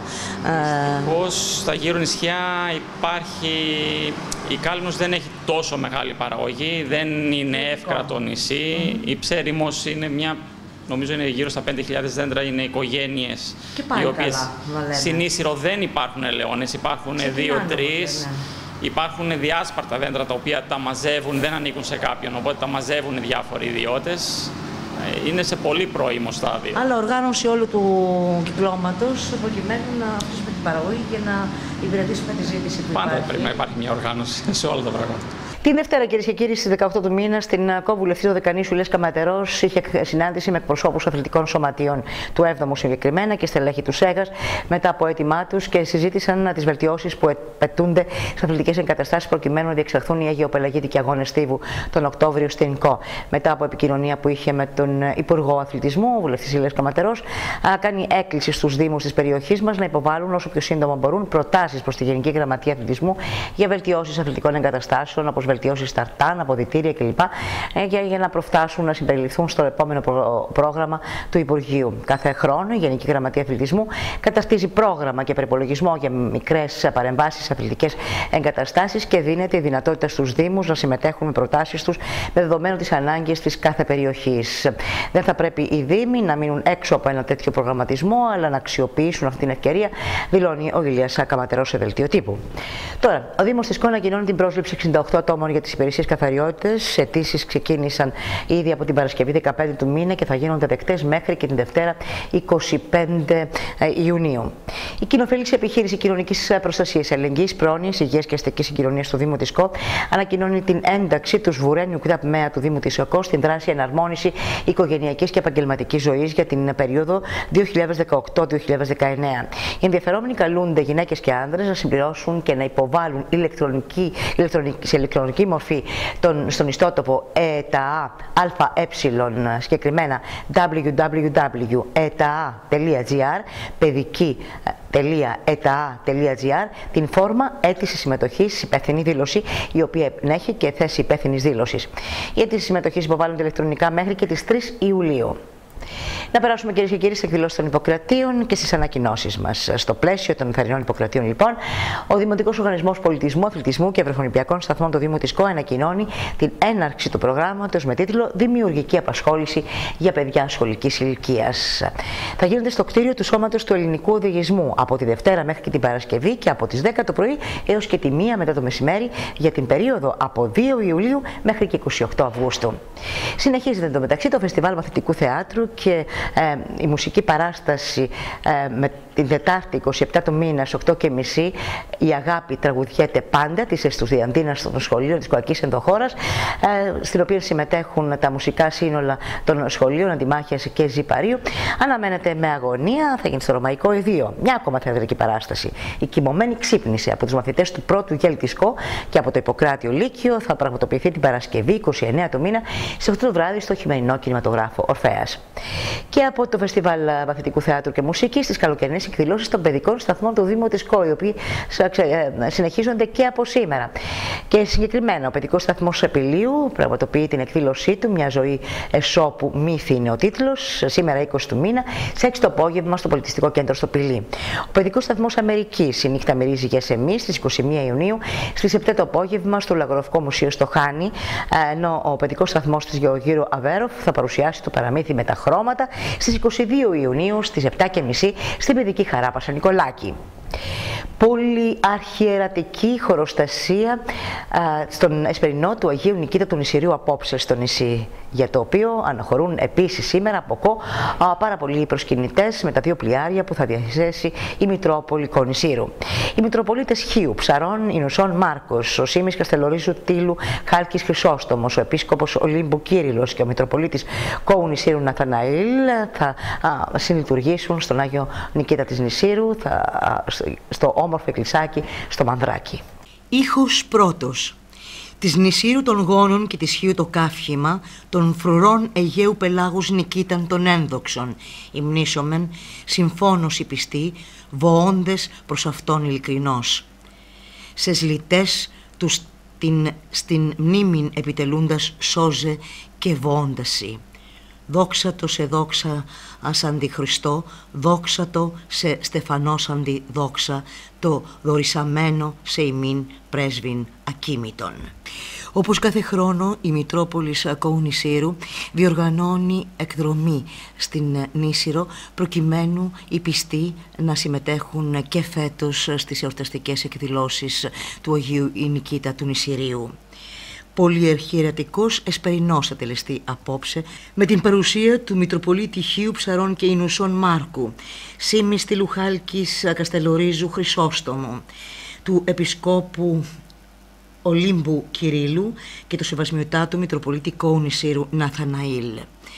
C: Πώς στα γύρω νησιά υπάρχει. Η Κάλυμνος δεν έχει τόσο μεγάλη παραγωγή, δεν είναι εύκρατο νησί. Η Ψέριμος είναι μια. Νομίζω είναι γύρω στα 5.000 δέντρα, είναι οικογένειες οι οποίες στην Ίσυρο δεν υπάρχουν ελαιώνες, υπάρχουν 2-3. Υπάρχουν διάσπαρτα δέντρα τα οποία τα μαζεύουν, δεν ανήκουν σε κάποιον, οπότε τα μαζεύουν διάφοροι ιδιώτες. Είναι σε πολύ πρώιμο στάδιο.
A: Αλλά οργάνωση όλου του κυκλώματος προκειμένου να αφήσουμε την παραγωγή και να υπηρετήσουμε τη ζήτηση που υπάρχει.
C: Πάντα πρέπει να υπάρχει μια οργάνωση σε όλα τα πράγματα.
A: Την Δευτέρα, κυρίες και κύριοι, στις 18 του μήνα, στην Κόβουλη Ευθύο Δεκανήσου, Ηλίας Καματερός είχε συνάντηση με εκπροσώπους αθλητικών σωματείων του 7ου συγκεκριμένα και στελέχη του ΣΕΓΑΣ μετά από αίτημά τους και συζήτησαν τις βελτιώσεις που απαιτούνται στις αθλητικές εγκαταστάσεις προκειμένου να διεξαχθούν οι Αιγαιοπελαγίτικοι Αγώνες Στίβου τον Οκτώβριο στην ΚΟ. Μετά από επικοινωνία που είχε με τον Υπουργό Αθλητισμού, ο βουλευτής Ηλίας Καματερός κάνει έκκληση στους Δήμους της περιοχής μας να υποβάλουν όσο πιο σύντομα μπορούν προτάσεις προς τη Γενική Γραμματεία Αθλητισμού για βελτιώσεις αθλητικών εγκαταστάσεων, όπως βελτιώσεις ταρτάν, αποδυτήρια κλπ. Για να προφτάσουν να συμπεριληφθούν στο επόμενο πρόγραμμα του Υπουργείου. Κάθε χρόνο η Γενική Γραμματεία Αθλητισμού καταστήσει πρόγραμμα και προπολογισμό για μικρές παρεμβάσεις σε αθλητικές εγκαταστάσεις και δίνεται η δυνατότητα στους Δήμους να συμμετέχουν με προτάσεις τους με δεδομένο τις ανάγκες της κάθε περιοχής. Δεν θα πρέπει οι Δήμοι να μείνουν έξω από ένα τέτοιο προγραμματισμό, αλλά να αξιοποιήσουν αυτή την ευκαιρία, δηλώνει ο Ηλίας Καματερός σε δελτίο τύπου. Τώρα, ο Δήμος της ΚΟ ανακοινώνει την πρόσληψη 68 ατόμων για τις υπηρεσίες καθαριότητας. Αιτήσεις ξεκίνησαν ήδη από την Παρασκευή 15 του μήνα και θα γίνονται δεκτές μέχρι και την Δευτέρα 25 Ιουνίου. Η κοινοφελής επιχείρηση κοινωνικής προστασίας, αλληλεγγύης, πρόνοιας, υγείας και αστικής συγκοινωνίας του Δήμου της ΚΟ ανακοινώνει την ένταξη του Σβουρένιου ΚΔΑΠ του Δήμου της ΚΟ στην δράση εναρμόνιση οικογενειακής και επαγγελματικής ζωής για την περίοδο 2018-2019. Οι ενδιαφερόμενοι καλούνται γυναίκες και άνδρες να συμπληρώσουν και να υποβάλουν σε ηλεκτρονική μορφή στον ιστότοπο ΕΤΑΑ, συγκεκριμένα www.etaa.gr, παιδική την φόρμα αίτηση συμμετοχής, υπεύθυνη δήλωση, η οποία έχει και θέση υπεύθυνης δήλωσης. Οι αίτησεις συμμετοχής υποβάλλονται ηλεκτρονικά μέχρι και τις 3 Ιουλίου. Να περάσουμε, κυρίες και κύριοι, στις εκδηλώσεις των Ιπποκρατείων και στις ανακοινώσεις μας. Στο πλαίσιο των θερινών Ιπποκρατείων, λοιπόν, ο Δημοτικός Οργανισμός Πολιτισμού, Αθλητισμού και Ευρωπαϊκών Σταθμών του Δήμου της ΚΟ ανακοινώνει την έναρξη του προγράμματος με τίτλο «Δημιουργική απασχόληση για παιδιά σχολικής ηλικίας». Θα γίνονται στο κτίριο του Σώματος του Ελληνικού Οδηγισμού από τη Δευτέρα μέχρι και την Παρασκευή και από τις 10 το πρωί έως και τη 1 μετά το μεσημέρι για την περίοδο από 2 Ιουλίου μέχρι και 28 Αυγούστου. Συνεχίζεται εντωμεταξύ το Φεστιβάλ Μαθητικού Θεάτρου και η μουσική παράσταση με την Τετάρτη 27 του μήνα στις 8:30 «Η αγάπη τραγουδιέται πάντα» της Εστουδιαντίνας των σχολείων της Κοακής Ενδοχώρας, στην οποία συμμετέχουν τα μουσικά σύνολα των σχολείων Αντιμάχιας και Ζυπαρίου. Αναμένεται με αγωνία, θα γίνει στο Ρωμαϊκό Ιδίο. Μια ακόμα θεατρική παράσταση. Η κοιμωμένη ξύπνηση από τους μαθητές του πρώτου γέλ της ΚΟ και από το Ιπποκράτιο Λύκειο θα πραγματοποιηθεί την Παρασκευή 29 του μήνα στις 8 το βράδυ στο χειμερινό κινηματογράφο Ορφέας. Και από το Φεστιβάλ Μαθητικού Θεάτρου και Μουσικής στις καλοκαιρινές εκδηλώσεις των παιδικών σταθμών του Δήμου της ΚΟ, οι οποίοι συνεχίζονται και από σήμερα. Και συγκεκριμένα ο παιδικός σταθμός Επιλίου πραγματοποιεί την εκδήλωσή του «Μια ζωή εσώπου μύθι» είναι ο τίτλος, σήμερα 20 του μήνα, στις 6 το απόγευμα στο Πολιτιστικό Κέντρο στο Πηλί. Ο παιδικός σταθμός Αμερικής «Η νύχτα μυρίζει για εμείς» στις 21 Ιουνίου, στις 7 το απόγευμα στο Λαγοροφικό Μουσείο στο Χάνι, ενώ ο παιδικός σταθμός της Γεωργύρου Αβέροφ θα παρουσιάσει το παραμύθι με τα χρώματα στις 22 Ιουνίου στις 7:30 στην Παιδική Χαρά Πασανικολάκη. Πολυαρχιερατική χωροστασία στον Εσπερινό του Αγίου Νικήτα του Νησιρίου απόψε στο νησί, για το οποίο αναχωρούν επίσης σήμερα από ΚΟ πάρα πολλοί προσκυνητές με τα 2 πλοιάρια που θα διαθέσει η Μητρόπολη Κονησίρου. Οι Μητροπολίτες Χίου, Ψαρών, Ινουσών Μάρκος, ο Σίμης Καστελορίζου Τίλου Χάλκης Χρυσόστομος, ο Επίσκοπος Ολύμπου Κύριλλος και ο Μητροπολίτης Κόου Νησίρου Ναθαναήλ θα συνλειτουργήσουν στον Άγιο Νικήτα της Νησίρου, στο όμορφο εκκλησάκι στο Μανδράκι.
D: Ήχος πρώτος. Της Νησίρου των γόνων και της Χίου το καύχημα, των φρουρών Αιγαίου πελάγους Νικήταν των ένδοξων. Υμνήσομεν, συμφώνος οι πιστοί, βοώντες προς αυτόν ειλικρινώς. Σε ζλιτές τους στην μνήμην επιτελούντας σώζε και βοώντασι. Δόξατο σε δόξα ας αντιχριστό, δόξατο σε στεφανός αντιδόξα, το δωρησαμένο σε ημίν πρέσβην ακίμητον. Όπως κάθε χρόνο η Μητρόπολης Κόου Νησίρου διοργανώνει εκδρομή στην Νήσιρο προκειμένου οι πιστοί να συμμετέχουν και φέτος στις εορταστικές εκδηλώσεις του Αγίου Νικήτα του Νησιρίου. Πολυαρχιερατικός Εσπερινός θα τελεστεί απόψε με την παρουσία του Μητροπολίτη Χίου, Ψαρών και Ινουσών Μάρκου, Σίμης Τιλουχάλκης Καστελορίζου Χρυσόστομου, του Επισκόπου Ολύμπου Κυρίλλου και του Σεβασμιωτάτου Μητροπολίτη Κόου Νησίρου Ναθαναήλ.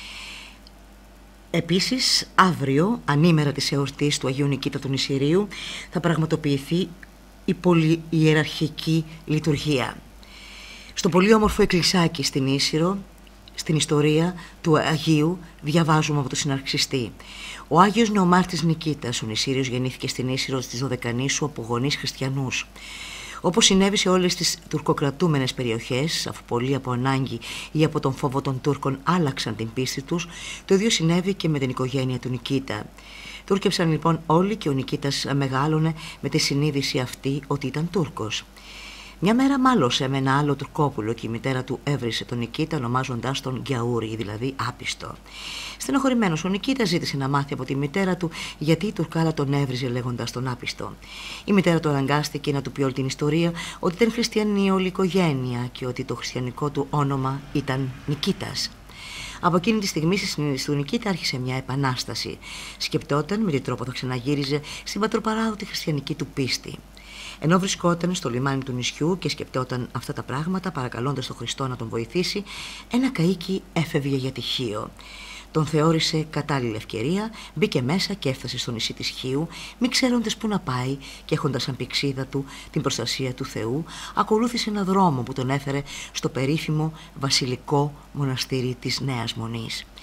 D: Επίσης, αύριο, ανήμερα της εορτής του Αγίου Νικήτα του Νησιρίου, θα πραγματοποιηθεί η πολυιεραρχική λειτουργία. Στο πολύ όμορφο εκκλησάκι στην Ίσυρο, στην ιστορία του Αγίου, διαβάζουμε από το συναρξιστή. Ο Άγιος Νεομάρτης Νικήτας, ο Νησίριος, γεννήθηκε στην Ίσυρο στις Δωδεκανήσου από γονείς χριστιανούς. Όπως συνέβη σε όλες τις τουρκοκρατούμενες περιοχές, αφού πολλοί από ανάγκη ή από τον φόβο των Τούρκων άλλαξαν την πίστη τους, το ίδιο συνέβη και με την οικογένεια του Νικήτα. Τούρκεψαν λοιπόν όλοι και ο Νικήτας μεγάλωνε με τη συνείδηση αυτή ότι ήταν Τούρκος. Μια μέρα μάλωσε με ένα άλλο Τουρκόπουλο και η μητέρα του έβρισε τον Νικήτα ονομάζοντας τον Γκιαούρη, δηλαδή άπιστο. Στενοχωρημένος ο Νικήτας ζήτησε να μάθει από τη μητέρα του γιατί η Τουρκάλα τον έβριζε λέγοντας τον άπιστο. Η μητέρα του αναγκάστηκε να του πει όλη την ιστορία ότι ήταν χριστιανή όλη η οικογένεια και ότι το χριστιανικό του όνομα ήταν Νικήτας. Από εκείνη τη στιγμή στη συνείδηση του Νικήτα άρχισε μια επανάσταση. Σκεπτόταν με τι τρόπο θα ξαναγύριζε στην πατροπαράδοτη χριστιανική του πίστη. Ενώ βρισκόταν στο λιμάνι του νησιού και σκεπτόταν αυτά τα πράγματα, παρακαλώντας τον Χριστό να τον βοηθήσει, ένα καΐκι έφευγε για τυχείο. Τον θεώρησε κατάλληλη ευκαιρία, μπήκε μέσα και έφτασε στο νησί της Χίου, μη ξέροντας πού να πάει και έχοντας σαν πηξίδα του την προστασία του Θεού, ακολούθησε ένα δρόμο που τον έφερε στο περίφημο βασιλικό μοναστήρι της Νέας Μονής.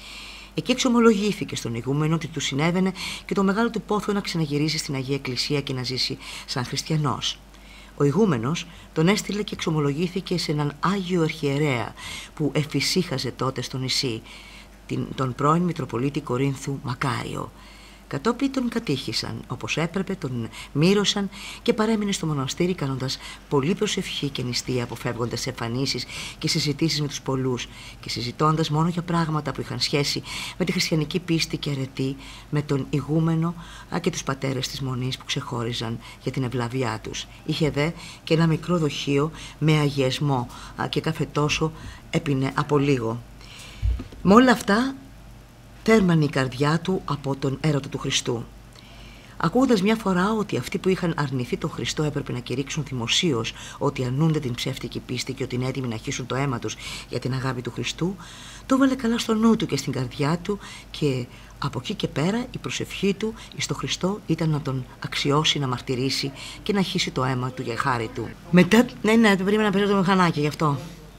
D: Εκεί εξομολογήθηκε στον ηγούμενο ότι του συνέβαινε και το μεγάλο του πόθο να ξαναγυρίσει στην Αγία Εκκλησία και να ζήσει σαν χριστιανός. Ο ηγούμενος τον έστειλε και εξομολογήθηκε σε έναν Άγιο Αρχιερέα που εφησύχαζε τότε στο νησί, τον πρώην Μητροπολίτη Κορίνθου Μακάριο. Κατόπιν τον κατήχησαν όπως έπρεπε, τον μύρωσαν και παρέμεινε στο μοναστήρι κάνοντας πολλή προσευχή και νηστεία, αποφεύγοντας εμφανίσεις και συζητήσεις με τους πολλούς και συζητώντας μόνο για πράγματα που είχαν σχέση με τη χριστιανική πίστη και αρετή, με τον ηγούμενο και τους πατέρες της Μονής που ξεχώριζαν για την ευλαβιά τους. Είχε δε και ένα μικρό δοχείο με αγιασμό και κάθε τόσο έπινε από λίγο. Με όλα αυτά θέρμανε η καρδιά του από τον έρωτα του Χριστού. Ακούγοντας μια φορά ότι αυτοί που είχαν αρνηθεί τον Χριστό έπρεπε να κηρύξουν δημοσίως ότι αρνούνται την ψεύτικη πίστη και ότι είναι έτοιμοι να χύσουν το αίμα τους για την αγάπη του Χριστού, το έβαλε καλά στο νου του και στην καρδιά του και από εκεί και πέρα η προσευχή του στο Χριστό ήταν να τον αξιώσει, να μαρτυρήσει και να χύσει το αίμα του για χάρη του. Μετά, πρέπει να παίζω το μηχανάκι γι' αυτό.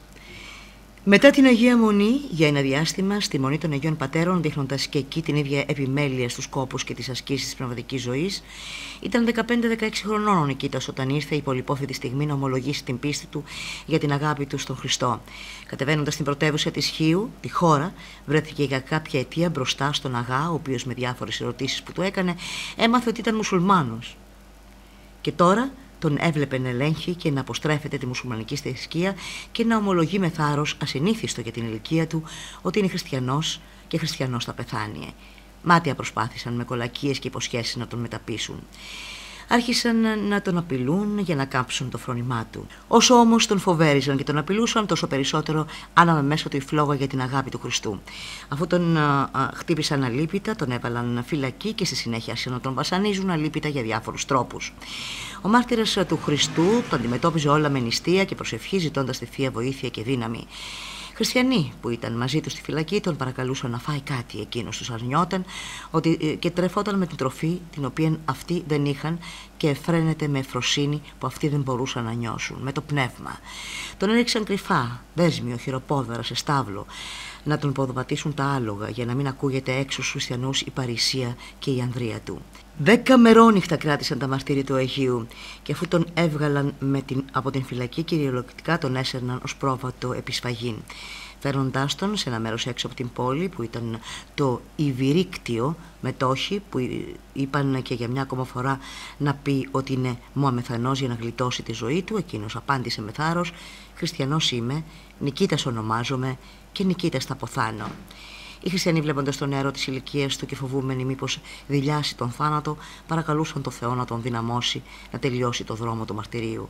D: Μετά την Αγία Μονή, για ένα διάστημα, στη Μονή των Αγίων Πατέρων, δείχνοντας και εκεί την ίδια επιμέλεια στους σκόπους και τις ασκήσεις της πνευματικής ζωής, ήταν 15-16 χρονών ο Νικήτας όταν ήρθε η πολυπόθετη στιγμή να ομολογήσει την πίστη του για την αγάπη του στον Χριστό. Κατεβαίνοντας στην πρωτεύουσα της Χίου, τη χώρα, βρέθηκε για κάποια αιτία μπροστά στον Αγά, ο οποίος με διάφορες ερωτήσεις που του έκανε, έμαθε ότι ήταν μουσουλμάνος. Και τώρα τον έβλεπε να ελέγχει και να αποστρέφεται τη μουσουλμανική θρησκεία και να ομολογεί με θάρρος, ασυνήθιστο για την ηλικία του, ότι είναι χριστιανός και χριστιανός θα πεθάνει. Μάτια προσπάθησαν με κολακίες και υποσχέσεις να τον μεταπείσουν. Άρχισαν να τον απειλούν για να κάψουν το φρόνημά του. Όσο όμως τον φοβέριζαν και τον απειλούσαν, τόσο περισσότερο άναμε μέσα του η φλόγα για την αγάπη του Χριστού. Αφού τον χτύπησαν αλίπητα, τον έβαλαν φυλακή και στη συνέχεια άρχισαν να τον βασανίζουν αλίπητα για διάφορους τρόπους. Ο μάρτυρας του Χριστού το αντιμετώπιζε όλα με νηστεία και προσευχή, ζητώντας τη θεία βοήθεια και δύναμη. Χριστιανοί που ήταν μαζί του στη φυλακή τον παρακαλούσαν να φάει κάτι, εκείνος τους αρνιόταν και τρεφόταν με την τροφή την οποία αυτοί δεν είχαν και φρένεται με ευφροσύνη που αυτοί δεν μπορούσαν να νιώσουν, με το πνεύμα. Τον έριξαν κρυφά, δέσμιο, χειροπόδαρα, σε στάβλο, να τον ποδοπατήσουν τα άλογα για να μην ακούγεται έξω στους χριστιανούς η παρησία και η ανδρεία του. 10 μερόνυχτα κράτησαν τα μαρτύρια του Αγίου και αφού τον έβγαλαν από την φυλακή, κυριολεκτικά τον έσαιρναν ως πρόβατο επισφαγήν, φέρνοντάς τον σε ένα μέρος έξω από την πόλη που ήταν το Ιβυρίκτιο, μετόχοι που είπαν και για μια ακόμα φορά να πει ότι είναι μοαμεθανός για να γλιτώσει τη ζωή του. Εκείνος απάντησε με θάρρος: «Χριστιανός είμαι, Νικήτας ονομάζομαι και Νικήτας θα αποθάνω». Οι χριστιανοί, βλέποντας τον νεαρό της ηλικίας του και φοβούμενοι μήπως δειλιάσει τον θάνατο, παρακαλούσαν τον Θεό να τον δυναμώσει να τελειώσει το δρόμο του μαρτυρίου.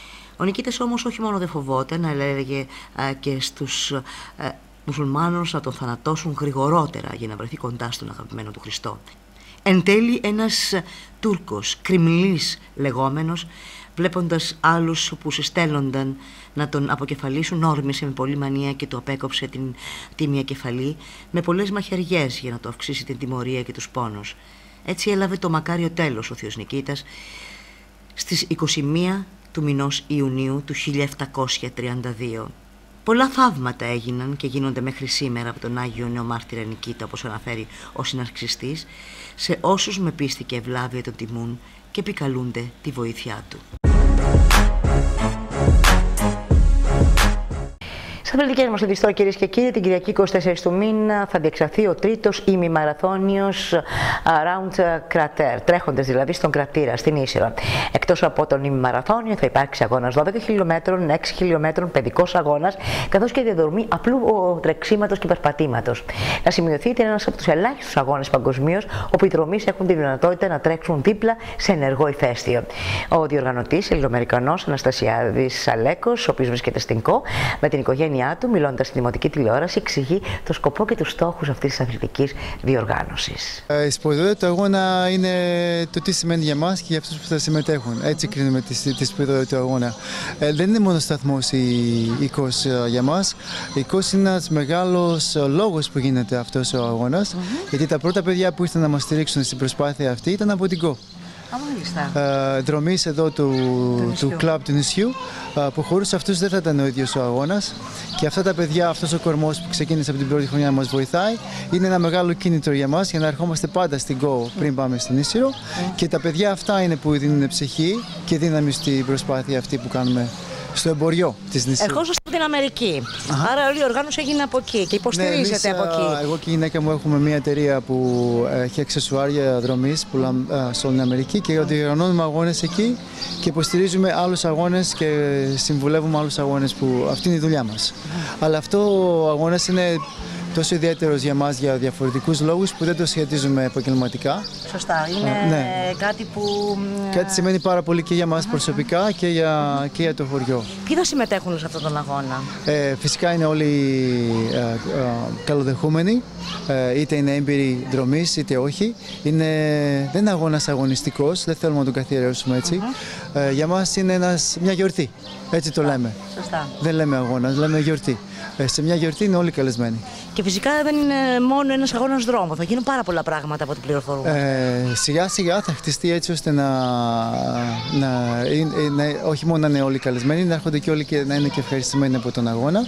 D: Ο Νικήτας όμως όχι μόνο δεν φοβόταν, αλλά έλεγε και στους μουσουλμάνους να τον θανατώσουν γρηγορότερα για να βρεθεί κοντά στον αγαπημένο του Χριστό. Εν τέλει, ένας Τούρκος, Κρυμλής λεγόμενος, βλέποντας άλλους που συστέλλονταν να τον αποκεφαλίσουν, όρμησε με πολλή μανία και του απέκοψε την τίμια κεφαλή με πολλές μαχαιριές για να το αυξήσει την τιμωρία και τους πόνους. Έτσι έλαβε το μακάριο τέλος ο Θείος Νικήτας στις 21 του μηνός Ιουνίου του 1732. Πολλά θαύματα έγιναν και γίνονται μέχρι σήμερα από τον Άγιο Νεομάρτυρα Νικήτα, όπως αναφέρει ο συναρξιστής, σε όσους με πίστη και ευλάβεια τον τιμούν και επικαλούνται τη βοήθειά του.
A: Στα αθλητικές μας ειδήσεις, κυρίες και κύριοι, την Κυριακή 24 του μήνα θα διεξαχθεί ο τρίτος ημιμαραθώνιος Round Crater, τρέχοντες δηλαδή στον κρατήρα, στην Ίσυρο. Εκτός από τον ημιμαραθώνιο θα υπάρξει αγώνας 12 χιλιόμετρων, 6 χιλιόμετρων, παιδικός αγώνας, καθώς και διαδρομή απλού τρεξίματος και περπατήματος. Να σημειωθεί ότι είναι ένας από τους ελάχιστους αγώνες παγκοσμίως όπου οι δρομείς έχουν τη δυνατότητα να τρέξουν δίπλα σε ενεργό ηφαίστειο. Ο διοργανωτής, Ελληνοαμερικανός Αναστασιάδης Αλέκος, ο οποίος βρίσκεται στην ΚΟ με την οικογένειά του, μιλώντας στη δημοτική τηλεόραση, εξηγεί το σκοπό και τους στόχους αυτής της αθλητικής διοργάνωσης.
E: Η σπουδαιότητα του αγώνα είναι το τι σημαίνει για μας και για αυτούς που θα συμμετέχουν. Έτσι κρίνουμε τη σπουδαιότητα του αγώνα. Δεν είναι μόνο σταθμός η ΚΟΣ για μας. Η ΚΟΣ είναι ένας μεγάλος λόγος που γίνεται αυτός ο αγώνας, γιατί τα πρώτα παιδιά που ήρθαν να μας στηρίξουν στην προσπάθεια αυτή ήταν από την ΚΟ. δρομής εδώ του κλαμπ του νησιού, που χωρίς αυτούς δεν θα ήταν ο ίδιος ο αγώνας. Και αυτά τα παιδιά, αυτός ο κορμός που ξεκίνησε από την πρώτη χρονιά μας βοηθάει. Είναι ένα μεγάλο κίνητρο για μας για να ερχόμαστε πάντα στην Go πριν πάμε στην Ίσυρο. Και τα παιδιά αυτά είναι που δίνουν ψυχή και δύναμη στην προσπάθεια αυτή που κάνουμε στο εμποριό της νησιού.
D: Ερχόσαστε από την Αμερική. Άρα όλη η οργάνωση έγινε από εκεί και υποστηρίζετε από εκεί.
E: Εγώ και η γυναίκα μου έχουμε μια εταιρεία που έχει αξεσουάρια δρομής σε όλη την Αμερική και διοργανώνουμε αγώνες εκεί και υποστηρίζουμε άλλους αγώνες και συμβουλεύουμε άλλους αγώνες που αυτή είναι η δουλειά μας. Αλλά αυτό ο αγώνας είναι τόσο ιδιαίτερος για μας για διαφορετικούς λόγους που δεν το σχετίζουμε επαγγελματικά.
D: Σωστά. Είναι κάτι που...
E: Κάτι σημαίνει πάρα πολύ και για μας προσωπικά και για το χωριό.
D: Ποιοι θα συμμετέχουν σε αυτόν τον αγώνα?
E: Φυσικά είναι όλοι καλοδεχούμενοι, είτε είναι έμπειροι δρομείς είτε όχι. Δεν είναι αγώνας αγωνιστικός, δεν θέλουμε να τον καθιερώσουμε έτσι. Για μας είναι μια γιορτή, έτσι το λέμε.
D: Σωστά.
E: Δεν λέμε αγώνας, λέμε γιορτή. Σε μια γιορτή είναι όλοι καλεσμένοι.
D: Και φυσικά δεν είναι μόνο ένας αγώνας δρόμου, θα γίνουν πάρα πολλά πράγματα από ό,τι πληροφορούμε.
E: Σιγά σιγά θα χτιστεί έτσι ώστε όχι μόνο να είναι όλοι καλεσμένοι, να έρχονται και όλοι και να είναι και ευχαριστημένοι από τον αγώνα.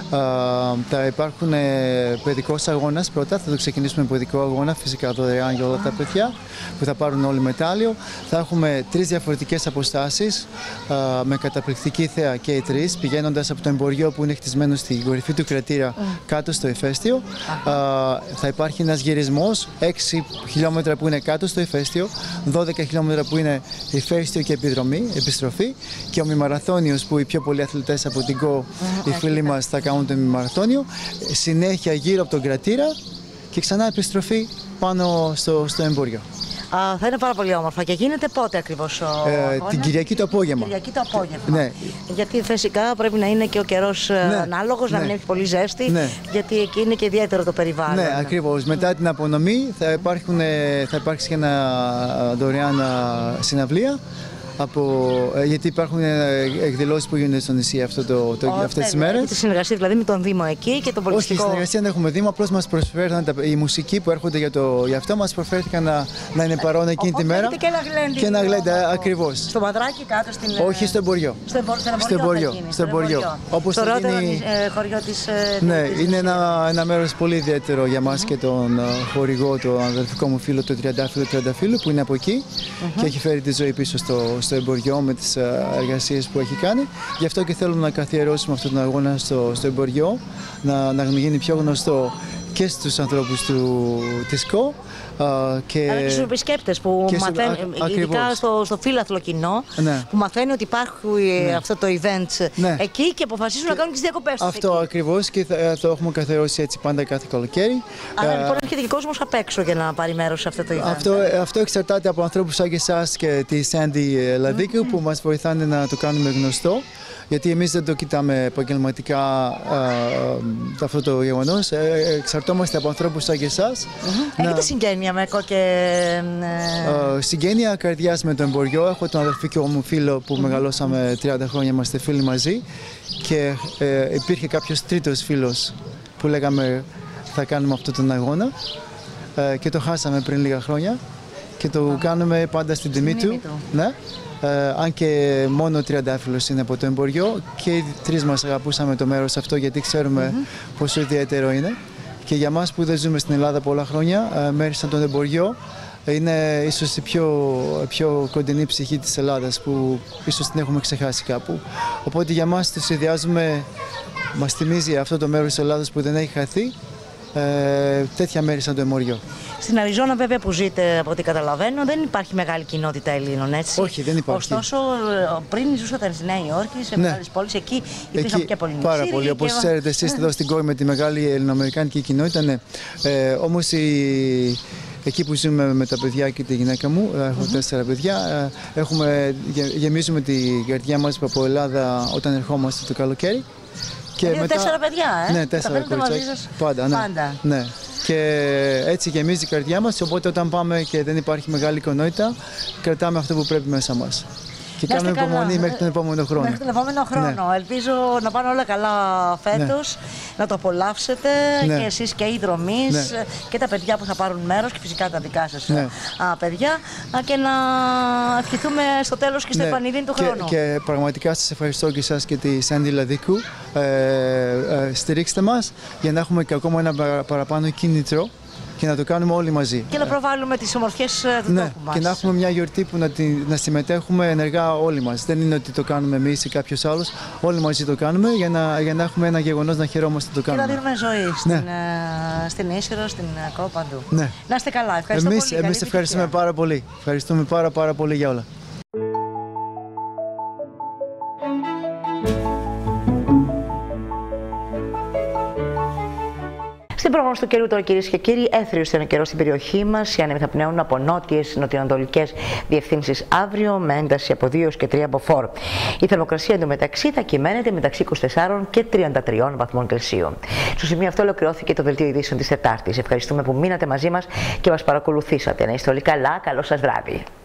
E: Θα υπάρχουν παιδικός αγώνας πρώτα, θα το ξεκινήσουμε με παιδικό αγώνα, φυσικά δωρεάν για όλα τα παιδιά που θα πάρουν όλοι μετάλλιο. Θα έχουμε 3 διαφορετικές αποστάσεις με καταπληκτική θέα και οι 3, πηγαίνοντας από το εμποριό που είναι χτισμένο στην κορυφή του κρατήρα κάτω στο ηφαίστειο. Θα υπάρχει ένας γυρισμός, 6 χιλιόμετρα που είναι κάτω στο ηφαίστειο, 12 χιλιόμετρα που είναι ηφαίστειο και επιστροφή, και ο μημαραθώνιος που οι πιο πολλοί αθλητές από την Go, οι φίλοι μας, θα κάνουν το μημαραθώνιο, συνέχεια γύρω από τον κρατήρα και ξανά επιστροφή πάνω στο εμποριό.
D: Θα είναι πάρα πολύ όμορφα. Και γίνεται πότε ακριβώς
E: την Κυριακή το απόγευμα.
D: Κυριακή το απόγευμα.
E: Ναι.
D: Γιατί φυσικά πρέπει να είναι και ο καιρός ανάλογος, να μην έχει πολύ ζέστη, γιατί εκεί είναι και ιδιαίτερο το περιβάλλον.
E: Ναι, ακριβώς. Μετά την απονομή θα υπάρξει και ένα δωρεάν συναυλία. Γιατί υπάρχουν εκδηλώσεις που γίνονται στο νησί αυτές τις μέρες.
D: Τη συνεργασία δηλαδή με τον Δήμο εκεί και τον πολιτικό.
E: Όχι, συνεργασία δεν έχουμε Δήμο, απλώς μας προσφέρθηκαν η μουσική που έρχονται για αυτό, μας προσφέρθηκαν να είναι παρόν εκείνη τη μέρα.
D: Και ένα
E: γλέντι, ακριβώς.
D: Στο Μαδράκι κάτω στην...
E: Όχι, στο εμποριό. Στο εμποριό.
D: Όπως το ρότερο χωριό της...
E: Ναι, είναι ένα μέρος πολύ ιδιαίτερο για μας και τον χορηγό, τον αδελφικό μου φίλο, τον Τριαντάφυλλο, που είναι από εκεί και έχει φέρει τη ζωή πίσω στο εμποριό με τις εργασίες που έχει κάνει. Γι' αυτό και θέλουμε να καθιερώσουμε αυτόν τον αγώνα στο εμποριό, να γίνει πιο γνωστό και στους ανθρώπους της Go.
D: Αλλά και στους επισκέπτες που μαθαίνουν, ειδικά στο φύλαθλο κοινό, που μαθαίνει ότι υπάρχει αυτό το event εκεί και αποφασίζουν να κάνουν τις διακοπές τους.
E: Αυτό ακριβώς, και το έχουμε καθιερώσει έτσι πάντα κάθε καλοκαίρι.
D: Άρα λοιπόν έρχεται και κόσμος απ' έξω για να πάρει μέρος σε αυτό το event.
E: Αυτό εξαρτάται από ανθρώπους σαν και εσάς και τη Σάντι Λαδίκου που μας βοηθάνε να το κάνουμε γνωστό. Γιατί εμείς δεν το κοιτάμε επαγγελματικά αυτό το γεγονός. Εξαρτώμαστε από ανθρώπους σαν και εσάς.
D: Έχετε συγγένεια με και...
E: Συγγένεια καρδιάς με το εμποριό. Έχω τον αδελφικό μου φίλο που μεγαλώσαμε 30 χρόνια, είμαστε φίλοι μαζί. Και υπήρχε κάποιος τρίτος φίλος που λέγαμε θα κάνουμε αυτόν τον αγώνα. Και το χάσαμε πριν λίγα χρόνια. Και το κάνουμε πάντα στην τιμή του. Ναι. Αν και μόνο ο Τριαντάφυλλος είναι από το εμποριό, και οι 3 μας αγαπούσαμε το μέρος αυτό γιατί ξέρουμε πόσο ιδιαίτερο είναι. Και για μας που δεν ζούμε στην Ελλάδα πολλά χρόνια, μέρη σαν τον εμποριό είναι ίσως η πιο κοντινή ψυχή της Ελλάδας που ίσως την έχουμε ξεχάσει κάπου. Οπότε για μας το συνδυάζουμε, μας θυμίζει αυτό το μέρος της Ελλάδας που δεν έχει χαθεί, τέτοια μέρη σαν το εμποριό.
D: Στην Αριζόνα, βέβαια, που ζείτε, από ό,τι καταλαβαίνω, δεν υπάρχει μεγάλη κοινότητα Ελλήνων, έτσι.
E: Όχι, δεν υπάρχει.
D: Ωστόσο, πριν ζούσατε στη Νέα Υόρκη, σε μεγάλες πόλεις, εκεί υπήρχαν και πολλοί
E: πάρα πολύ. Όπως ξέρετε, εσείς εδώ στην Go με τη μεγάλη ελληνοαμερικάνικη κοινότητα, ναι. Όμως εκεί που ζούμε με τα παιδιά και τη γυναίκα μου, έχω 4 παιδιά, γεμίζουμε την καρδιά μας από Ελλάδα όταν ερχόμαστε το καλοκαίρι.
D: Και μετά... 4 παιδιά,
E: Ναι, 4 κοριτσάκια. Πάντα. Ναι. Και έτσι γεμίζει η καρδιά μας, οπότε όταν πάμε και δεν υπάρχει μεγάλη κοινότητα, κρατάμε αυτό που πρέπει μέσα μας. Και κάνουμε υπομονή μέχρι τον επόμενο χρόνο.
D: Μέχρι τον επόμενο χρόνο. Ναι. Ελπίζω να πάνε όλα καλά φέτος, να το απολαύσετε και εσείς και οι δρομείς και τα παιδιά που θα πάρουν μέρος και φυσικά τα δικά σας παιδιά και να ευχηθούμε στο τέλος και στο επανειδήν του χρόνου.
E: Και πραγματικά σας ευχαριστώ και εσάς και τη Σάντι Λαδίκου. Στηρίξτε μας για να έχουμε και ακόμα ένα παραπάνω κίνητρο και να το κάνουμε όλοι μαζί. Και
D: να προβάλλουμε τις ομορφιές του τόπου μας.
E: Και να έχουμε μια γιορτή που να συμμετέχουμε ενεργά όλοι μας. Δεν είναι ότι το κάνουμε εμείς ή κάποιος άλλος. Όλοι μαζί το κάνουμε για να έχουμε ένα γεγονός να χαιρόμαστε το κάνουμε.
D: Και να δίνουμε ζωή στην Ίσυρο, στην Κο, παντού. Να είστε καλά. Ευχαριστώ πολύ.
E: Εμείς ευχαριστούμε πάρα πολύ. Ευχαριστούμε πάρα πολύ για όλα.
A: Στην πρόγνωση του καιρού τώρα, κυρίες και κύριοι, έθριος ήταν ο καιρός στην περιοχή μας. Οι άνεμοι θα πνέουν από νότιες νοτιοανατολικές διευθύνσεις αύριο με ένταση από 2 και 3 μποφόρ. Η θερμοκρασία εντωμεταξύ θα κυμαίνεται μεταξύ 24 και 33 βαθμών Κελσίου. Στο σημείο αυτό ολοκληρώθηκε το δελτίο ειδήσεων της Τετάρτης. Ευχαριστούμε που μείνατε μαζί μας και μας παρακολουθήσατε. Να είστε όλοι καλά. Καλό σας βράδυ.